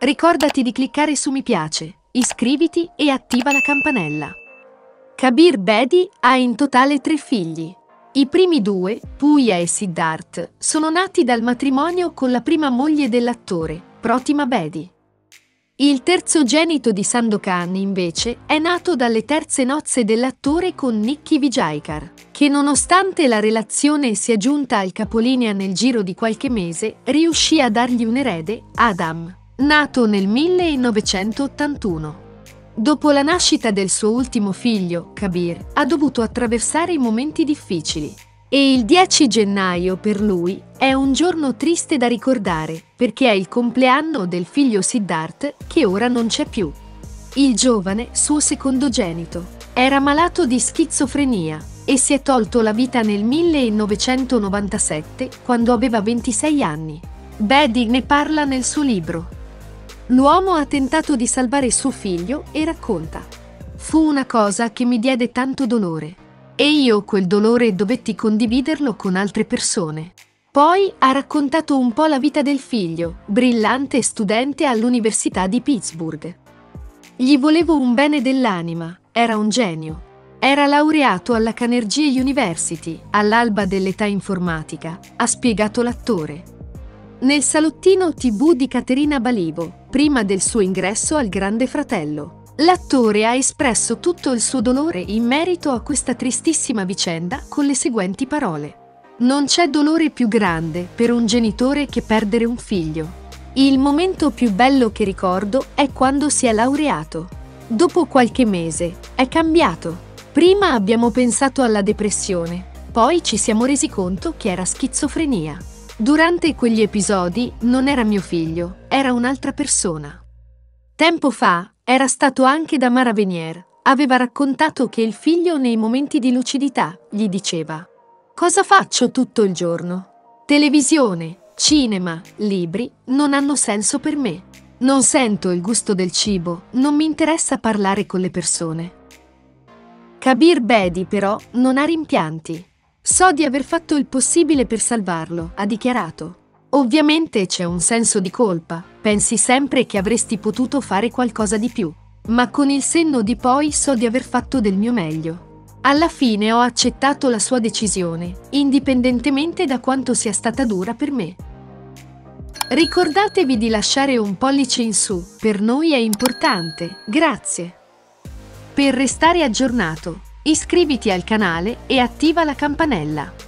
Ricordati di cliccare su mi piace, iscriviti e attiva la campanella. Kabir Bedi ha in totale 3 figli. I primi 2, Pooja e Siddharth, sono nati dal matrimonio con la prima moglie dell'attore, Protima Bedi. Il terzogenito di Sandokan, invece, è nato dalle terze nozze dell'attore con Nikki Vijayakar, che nonostante la relazione sia giunta al capolinea nel giro di qualche mese, riuscì a dargli un erede, Adam, nato nel 1981. Dopo la nascita del suo ultimo figlio, Kabir, ha dovuto attraversare momenti difficili. E il 10 gennaio per lui è un giorno triste da ricordare, perché è il compleanno del figlio Siddharth, che ora non c'è più. Il giovane, suo secondogenito, era malato di schizofrenia e si è tolto la vita nel 1997, quando aveva 26 anni. Bedi ne parla nel suo libro. L'uomo ha tentato di salvare suo figlio e racconta: «Fu una cosa che mi diede tanto dolore. E io quel dolore dovetti condividerlo con altre persone». Poi ha raccontato un po' la vita del figlio, brillante studente all'Università di Pittsburgh. «Gli volevo un bene dell'anima, era un genio. Era laureato alla Carnegie University, all'alba dell'età informatica», ha spiegato l'attore. Nel salottino TV di Caterina Balivo, prima del suo ingresso al Grande Fratello, l'attore ha espresso tutto il suo dolore in merito a questa tristissima vicenda con le seguenti parole: «Non c'è dolore più grande per un genitore che perdere un figlio. Il momento più bello che ricordo è quando si è laureato. Dopo qualche mese è cambiato. Prima abbiamo pensato alla depressione, poi ci siamo resi conto che era schizofrenia. Durante quegli episodi non era mio figlio, era un'altra persona». Tempo fa era stato anche da Mara Venier. Aveva raccontato che il figlio nei momenti di lucidità gli diceva: «Cosa faccio tutto il giorno? Televisione, cinema, libri non hanno senso per me. Non sento il gusto del cibo, non mi interessa parlare con le persone». Kabir Bedi però non ha rimpianti. «So di aver fatto il possibile per salvarlo», ha dichiarato. «Ovviamente c'è un senso di colpa, pensi sempre che avresti potuto fare qualcosa di più, ma con il senno di poi so di aver fatto del mio meglio. Alla fine ho accettato la sua decisione, indipendentemente da quanto sia stata dura per me». Ricordatevi di lasciare un pollice in su, per noi è importante, grazie. Per restare aggiornato, iscriviti al canale e attiva la campanella.